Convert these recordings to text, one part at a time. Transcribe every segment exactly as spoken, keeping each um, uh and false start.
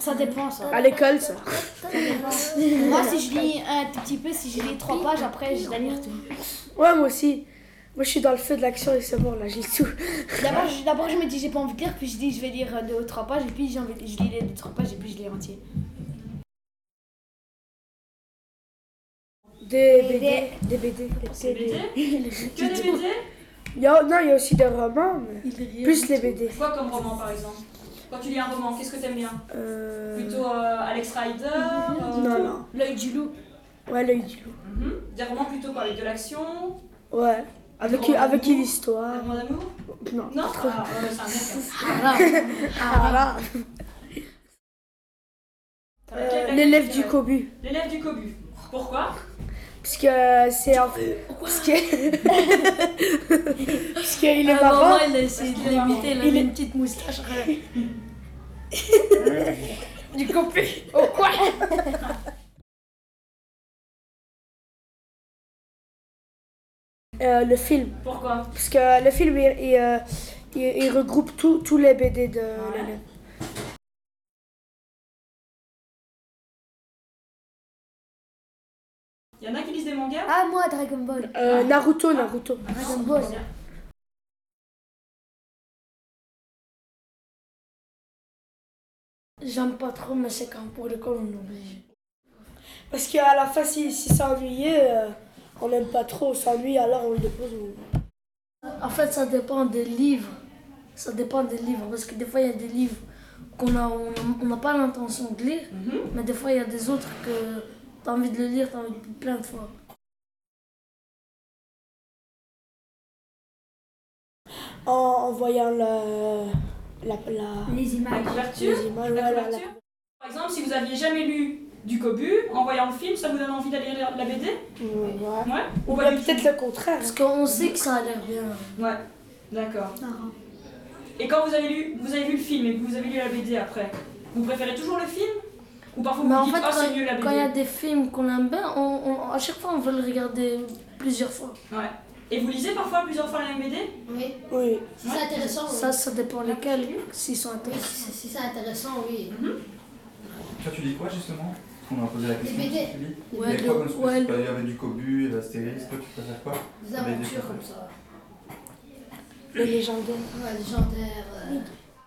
Ça dépend, ça. À l'école, ça. Moi, si je lis un tout petit peu, si je lis trois pages, après, je dois lire tout. Ouais, moi aussi. Moi, je suis dans le feu de l'action et c'est bon, là, j'ai tout. D'abord, je, d'abord, je me dis j'ai pas envie de lire, puis je dis je vais lire deux ou trois pages, et puis j'ai envie, je lis les deux trois pages, et puis je lis entier. Des B D. Des B D. Des B D? Que des B D? Il y a, non, il y a aussi des romans, mais plus les B D. Quoi comme roman, par exemple? Quand tu lis un roman, qu'est-ce que t'aimes bien? Euh... Plutôt euh, Alex Rider euh... Non, non. L'œil du loup. Ouais, l'œil du loup. Mm-hmm. Des romans plutôt quoi? Avec de l'action? Ouais. Avec, Des romans avec d'amour? une Des histoire. romans d'amour? Non. Non? Trop. Ah, ouais, c'est un mec. Ah, voilà. Euh, L'élève du cobu. L'élève du cobu. Pourquoi? Parce que c'est un... Parce que... Parce qu'il est À un marrant. moment, il a essayé de l'imiter, il avait une petite moustache. Du cobu. Oh, quoi? Euh, le film. Pourquoi? Parce que le film, il, il, euh, il, il regroupe tous tous les B D de Ouais. l'élève. Il y en a qui lisent des mangas? Ah, moi, Dragon Ball. Euh, Naruto, Naruto. Dragon Ball. J'aime pas trop, mais c'est quand pour l'école, on est obligé. Parce qu'à la fin, si, si s'ennuyer, euh, on n'aime pas trop, on s'ennuie, alors on le dépose. On... En fait, ça dépend des livres. Ça dépend des livres, parce que des fois, il y a des livres qu'on a, on n'a pas l'intention de lire, Mm-hmm. mais des fois, il y a des autres que tu as envie de le lire, tu as envie de plein de fois. En, en voyant le, la, la, Les La images. couverture? les images, La voilà, la- couverture? Par exemple, si vous aviez jamais lu du cobu, en voyant le film, ça vous donne envie d'aller lire la B D? Ouais. Ouais? Ou pas bien du peut-être tout? le contraire. Parce qu'on sait que ça a l'air bien. Ouais, d'accord. Marrant. Et quand vous avez lu, vous avez vu le film et que vous avez lu la B D après, vous préférez toujours le film? Ou parfois vous Mais vous en dites, fait, oh c'est quand mieux la B D? quand il y a des films qu'on aime bien, on, on- à chaque fois, on veut le regarder plusieurs fois. Ouais. Et vous lisez parfois plusieurs fois la même B D? Oui, Oui. si c'est intéressant, oui. Ça, ça dépend lesquels, s'ils sont Oui, intéressants. si si c'est intéressant, oui. Toi, tu lis quoi justement? Parce qu'on a posé la question. B D. Tu lis Ouais, Il y a quoi le- comme ouais, spécial? Il y avait du cobu, l'astérix, toi tu préfères quoi? Des aventures comme ça. Les légendaires. Ouais, légendaires. euh,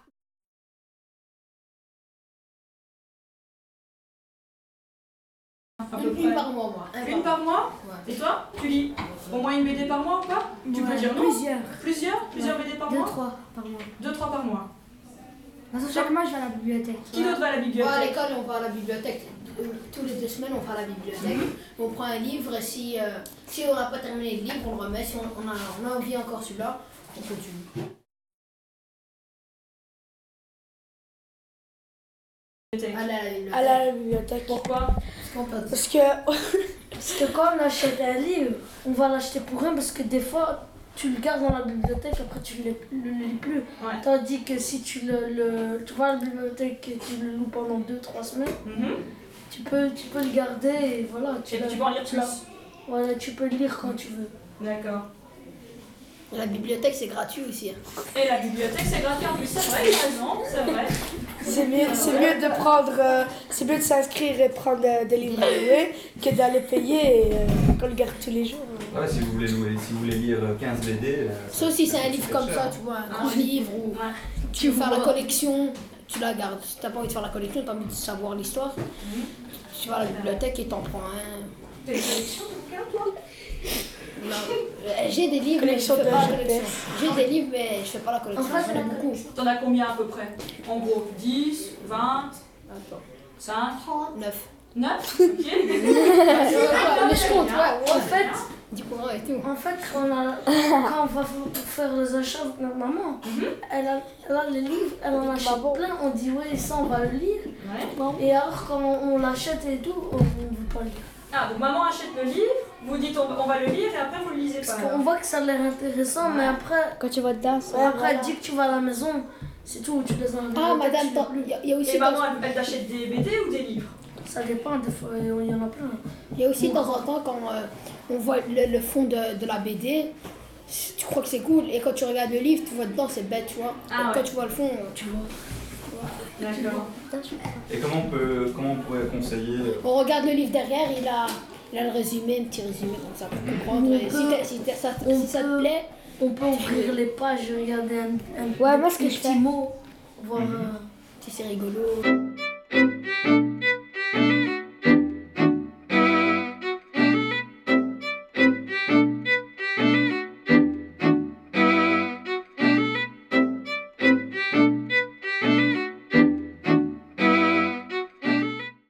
À peu Une, près. une par mois, moi. Un Une par mois? Ouais. Et toi? Tu lis au moins une B D par mois ou pas? Tu peux Ouais, dire non? plusieurs. Plusieurs? Plusieurs B D par Deux, mois? trois par mois. Deux, trois par mois. Parce que chaque mois, je vais à la bibliothèque. Qui d'autre va à la Moi, à bibliothèque? l'école, on va à la bibliothèque. Euh, Tous les deux semaines, on va à la bibliothèque. On prend un livre et si, euh, si on n'a pas terminé le livre, on le remet. Si on, on, a, on a envie encore celui-là, on continue. Aller à la bibliothèque. À la bibliothèque. Pourquoi? Parce qu'on peut- Parce que... Parce que quand on achète un livre, on va l'acheter pour rien parce que des fois, tu le gardes dans la bibliothèque, après tu ne le, le lis plus. Ouais. Tandis que si tu le, le tu vas à la bibliothèque et tu le loues pendant deux trois semaines, Mhm. tu peux, tu peux le garder et voilà. Tu, Et l'as- tu peux en lire tu l'as- plus. Voilà, tu peux le lire quand tu veux. D'accord. La bibliothèque, c'est gratuit aussi. hein. Et la bibliothèque, c'est gratuit en plus, c'est vrai, il a raison, c'est vrai. C'est mieux, c'est mieux de prendre, euh, c'est mieux de s'inscrire et prendre euh, des livres à louer que d'aller payer et euh, qu'on le garde tous les jours. Ouais, si vous voulez louer, si vous voulez lire quinze B D. euh, Sauf si c'est un ça livre coûte comme cher. ça, tu vois, un grand livre ou Ouais. tu veux faire la collection, tu la gardes. Si t'as pas envie de faire la collection, t'as envie de savoir l'histoire, tu vas à la bibliothèque et t'en prends un. T'as une collection de bouquins, toi? Non, euh, j'ai des livres, mais je Collection fais de pas la G P S. collection. J'ai des livres, mais je fais pas la collection. En fait, J'en ai beaucoup. T'en as combien à peu près? En gros, dix, vingt, Attends. cinq, neuf. neuf? Ok. Mais je compte, ouais. En fait, Dis-moi et tout. en fait quand, on a, quand on va f- faire les achats avec notre maman, elle, a, elle a les livres, elle en achète plein, on dit oui, ça on va le lire. Ouais. Et alors quand on, on l'achète et tout, on ne veut pas le lire. Ah, donc maman achète le livre, vous dites on, on va le lire et après vous le lisez Parce pas. qu'on alors. voit que ça a l'air intéressant, mais après, Quand tu vas dedans, ouais, après elle dit que tu vas à la maison, c'est tout, tu laisses dans la Ah, bibliothèque, madame, tu lis t'en- plus. il y, a- il y a aussi Et maman, dans- elle, elle t'achète des B D ou des livres? Ça dépend, des fois, il y en a plein. il y a aussi de temps en temps quand euh, on voit le, le fond de, de la B D, tu crois que c'est cool et quand tu regardes le livre, tu vois dedans, c'est bête, tu vois. Ah Et quand ouais. tu vois le fond, tu vois. tu vois. D'accord. Et comment on, peut, comment on pourrait conseiller euh, On regarde le livre derrière, il a, il a le résumé, un petit résumé comme ça pour comprendre. Et si, t'as- si, t'as- ça, on si ça te peut- plaît, On peut ouvrir les pages, regarder un, un Ouais, moi, ce que des je petits fais. mots, voir... Mhm. euh, si c'est rigolo.